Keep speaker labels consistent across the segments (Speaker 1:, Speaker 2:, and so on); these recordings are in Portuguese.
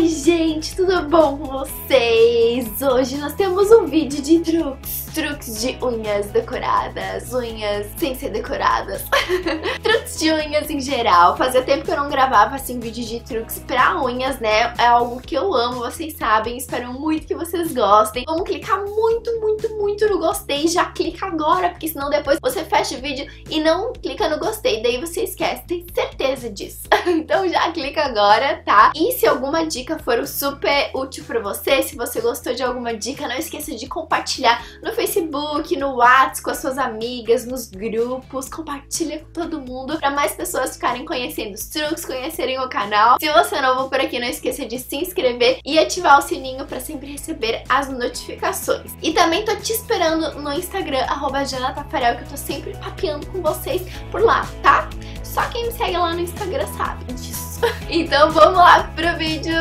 Speaker 1: gente, tudo bom com vocês? Hoje nós temos um vídeo de truques de unhas decoradas, unhas sem ser decoradas. Truques de unhas em geral. Fazia tempo que eu não gravava assim vídeo de truques pra unhas, né? É algo que eu amo, vocês sabem. Espero muito que vocês gostem. Vamos clicar muito no gostei. Já clica agora, porque senão depois você fecha o vídeo e não clica no gostei. Daí você esquece, tem certeza disso. Então já clica agora, tá? E se alguma dica for super útil pra você, se você gostou de alguma dica, não esqueça de compartilhar no Facebook, no WhatsApp, com as suas amigas, nos grupos. Compartilha com todo mundo pra mais pessoas ficarem conhecendo os truques, conhecerem o canal. Se você é novo por aqui, não esqueça de se inscrever e ativar o sininho pra sempre receber as notificações. E também tô te esperando no Instagram, @JanaTafarel, que eu tô sempre papeando com vocês por lá, tá? Só quem me segue lá no Instagram sabe disso. Então vamos lá pro vídeo!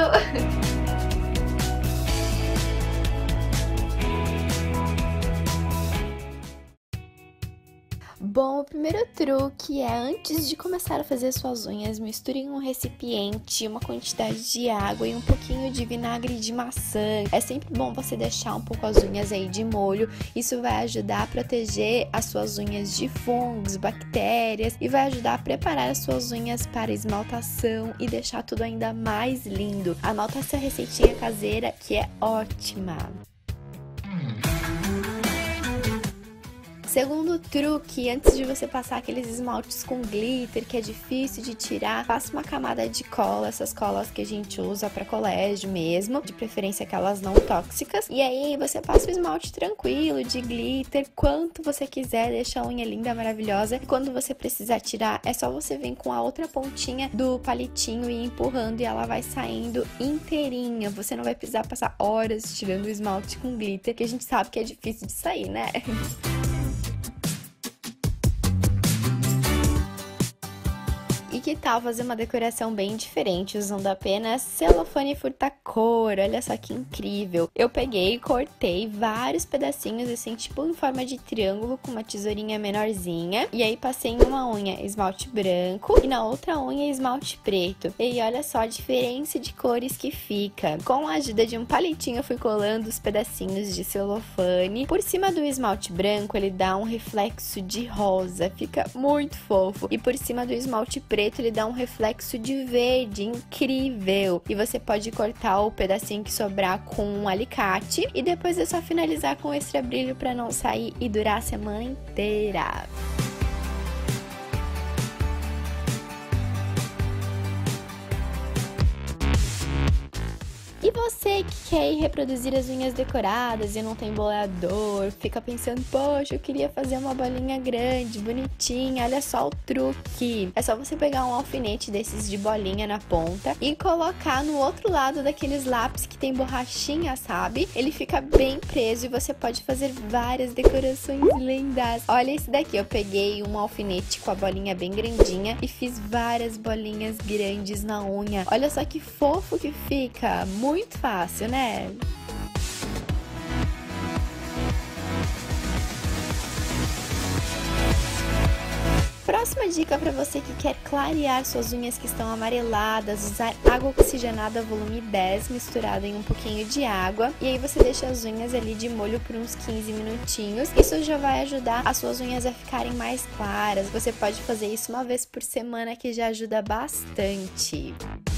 Speaker 1: Bom, o primeiro truque é, antes de começar a fazer suas unhas, misture em um recipiente uma quantidade de água e um pouquinho de vinagre de maçã. É sempre bom você deixar um pouco as unhas aí de molho. Isso vai ajudar a proteger as suas unhas de fungos, bactérias, e vai ajudar a preparar as suas unhas para esmaltação e deixar tudo ainda mais lindo. Anota essa receitinha caseira que é ótima! Segundo truque, antes de você passar aqueles esmaltes com glitter que é difícil de tirar, faça uma camada de cola, essas colas que a gente usa para colégio mesmo, de preferência aquelas não tóxicas. E aí você passa o esmalte tranquilo, de glitter, quanto você quiser, deixa a unha linda, maravilhosa. E quando você precisar tirar, é só você vir com a outra pontinha do palitinho e ir empurrando e ela vai saindo inteirinha. Você não vai precisar passar horas tirando o esmalte com glitter, que a gente sabe que é difícil de sair, né? E que tal fazer uma decoração bem diferente usando apenas celofane furta-cor? Olha só que incrível! Eu peguei e cortei vários pedacinhos assim, tipo em forma de triângulo, com uma tesourinha menorzinha. E aí passei em uma unha esmalte branco e na outra unha esmalte preto. E olha só a diferença de cores que fica. Com a ajuda de um palitinho eu fui colando os pedacinhos de celofane. Por cima do esmalte branco ele dá um reflexo de rosa, fica muito fofo. E por cima do esmalte preto ele dá um reflexo de verde, incrível! E você pode cortar o pedacinho que sobrar com um alicate e depois é só finalizar com extra brilho para não sair e durar a semana inteira. E você que quer ir reproduzir as unhas decoradas e não tem boleador, fica pensando, poxa, eu queria fazer uma bolinha grande, bonitinha, olha só o truque. É só você pegar um alfinete desses de bolinha na ponta e colocar no outro lado daqueles lápis que tem borrachinha, sabe? Ele fica bem preso e você pode fazer várias decorações lindas. Olha esse daqui, eu peguei um alfinete com a bolinha bem grandinha e fiz várias bolinhas grandes na unha. Olha só que fofo que fica, muito fácil, né? Próxima dica para você que quer clarear suas unhas que estão amareladas, usar água oxigenada volume 10 misturada em um pouquinho de água. E aí você deixa as unhas ali de molho por uns 15 minutinhos. Isso já vai ajudar as suas unhas a ficarem mais claras. Você pode fazer isso uma vez por semana, que já ajuda bastante.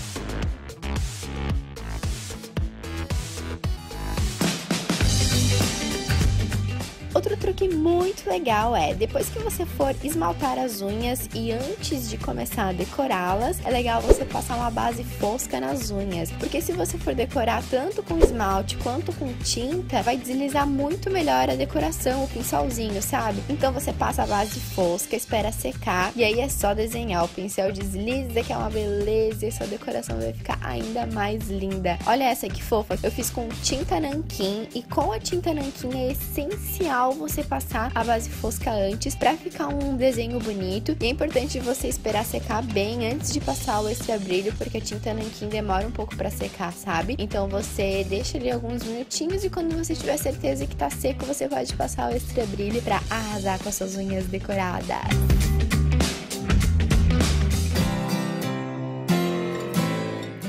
Speaker 1: Outro truque muito legal é, depois que você for esmaltar as unhas e antes de começar a decorá-las, é legal você passar uma base fosca nas unhas, porque se você for decorar tanto com esmalte quanto com tinta, vai deslizar muito melhor a decoração, o pincelzinho, sabe? Então você passa a base fosca, espera secar e aí é só desenhar. O pincel desliza, que é uma beleza, e sua decoração vai ficar ainda mais linda. Olha essa que fofa, eu fiz com tinta nanquim e com a tinta nanquim é essencial você passar a base fosca antes para ficar um desenho bonito. E é importante você esperar secar bem antes de passar o extra brilho, porque a tinta nanquim demora um pouco para secar, sabe? Então você deixa ali alguns minutinhos e quando você tiver certeza que tá seco, você pode passar o extra brilho para arrasar com as suas unhas decoradas.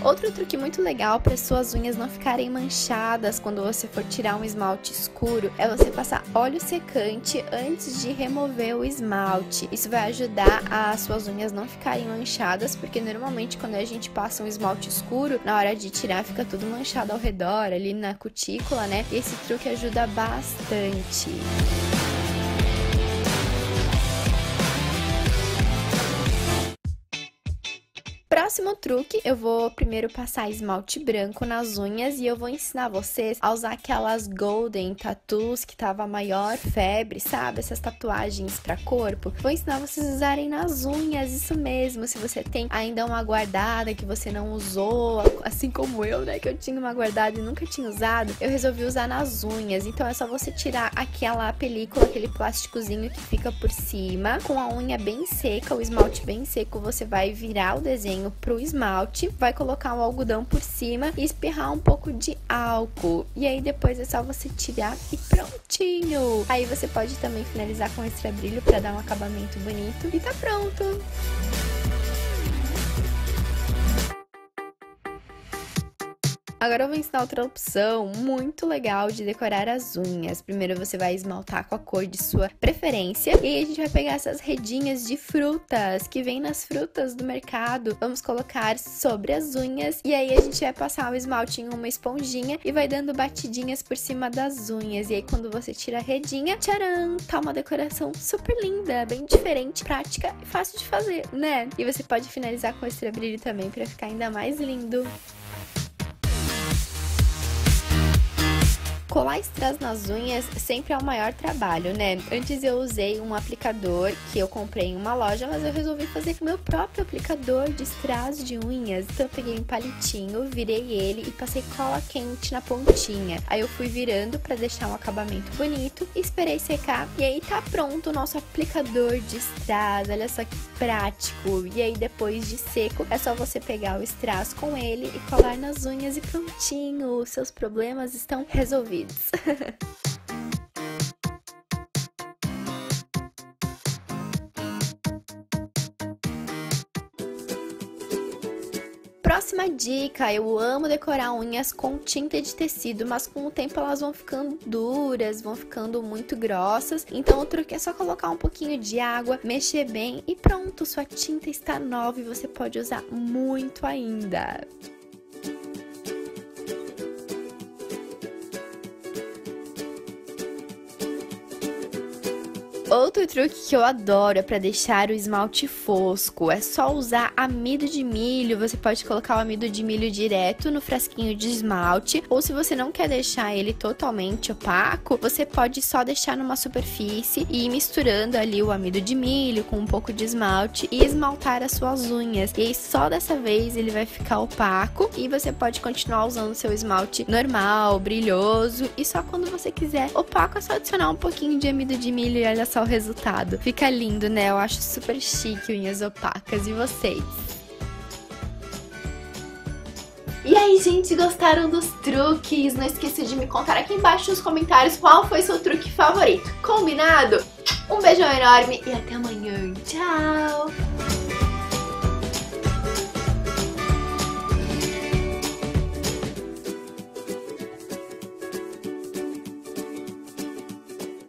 Speaker 2: Outro truque muito legal para suas unhas não ficarem manchadas quando você for tirar um esmalte escuro é você passar óleo secante antes de remover o esmalte. Isso vai ajudar as suas unhas não ficarem manchadas, porque normalmente quando a gente passa um esmalte escuro, na hora de tirar fica tudo manchado ao redor, ali na cutícula, né? E esse truque ajuda bastante. Próximo truque, eu vou primeiro passar esmalte branco nas unhas e eu vou ensinar vocês a usar aquelas golden tattoos que tava a maior febre, sabe? Essas tatuagens pra corpo. Vou ensinar vocês a usarem nas unhas, isso mesmo. Se você tem ainda uma guardada que você não usou, assim como eu, né? Que eu tinha uma guardada e nunca tinha usado, eu resolvi usar nas unhas. Então é só você tirar aquela película, aquele plásticozinho que fica por cima. Com a unha bem seca, o esmalte bem seco, você vai virar o desenho pro esmalte, vai colocar um algodão por cima e espirrar um pouco de álcool. E aí depois é só você tirar e prontinho! Aí você pode também finalizar com extra brilho para dar um acabamento bonito e tá pronto! Agora eu vou ensinar outra opção muito legal de decorar as unhas. Primeiro você vai esmaltar com a cor de sua preferência. E aí a gente vai pegar essas redinhas de frutas que vem nas frutas do mercado. Vamos colocar sobre as unhas. E aí a gente vai passar o esmalte em uma esponjinha e vai dando batidinhas por cima das unhas. E aí quando você tira a redinha, tcharam! Tá uma decoração super linda, bem diferente, prática e fácil de fazer, né? E você pode finalizar com extra brilho também pra ficar ainda mais lindo. Colar strass nas unhas sempre é o maior trabalho, né? Antes eu usei um aplicador que eu comprei em uma loja, mas eu resolvi fazer o meu próprio aplicador de strass de unhas. Então eu peguei um palitinho, virei ele e passei cola quente na pontinha. Aí eu fui virando pra deixar um acabamento bonito, esperei secar e aí tá pronto o nosso aplicador de strass. Olha só que prático! E aí depois de seco, é só você pegar o strass com ele e colar nas unhas e prontinho! Seus problemas estão resolvidos. Próxima dica, eu amo decorar unhas com tinta de tecido, mas com o tempo elas vão ficando duras, vão ficando muito grossas. Então o truque é só colocar um pouquinho de água, mexer bem e pronto, sua tinta está nova e você pode usar muito ainda. Outro truque que eu adoro é para deixar o esmalte fosco. É só usar amido de milho. Você pode colocar o amido de milho direto no frasquinho de esmalte. Ou se você não quer deixar ele totalmente opaco, você pode só deixar numa superfície e ir misturando ali o amido de milho com um pouco de esmalte e esmaltar as suas unhas. E aí só dessa vez ele vai ficar opaco e você pode continuar usando seu esmalte normal, brilhoso. E só quando você quiser opaco é só adicionar um pouquinho de amido de milho e olha só o resultado. Fica lindo, né? Eu acho super chique unhas opacas. E vocês?
Speaker 1: E aí, gente, gostaram dos truques? Não esqueça de me contar aqui embaixo nos comentários qual foi seu truque favorito. Combinado? Um beijão enorme e até amanhã. Tchau!